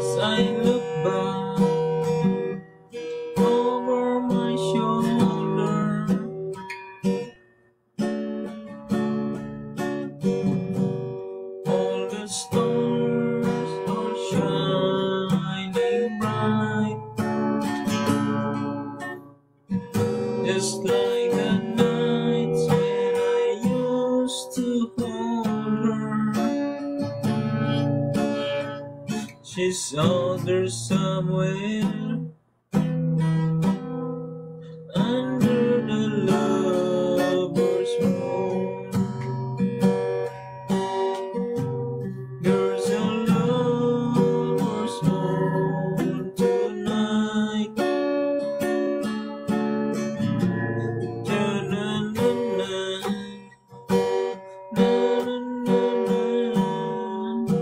I look back over my shoulder, all the stars are shining bright, just like the nights when I used to hold her. She's out there somewhere under the lover's moon. There's a lover's moon tonight. Na-na-na-na, na-na-na-na.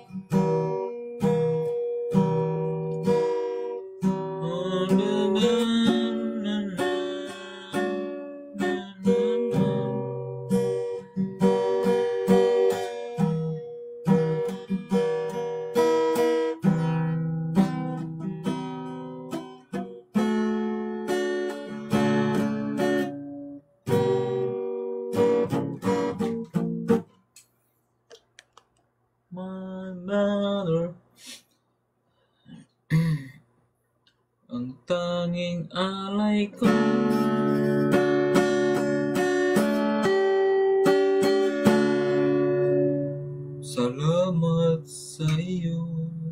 My mother, ang tanging alay ko. Salamat sa iyo.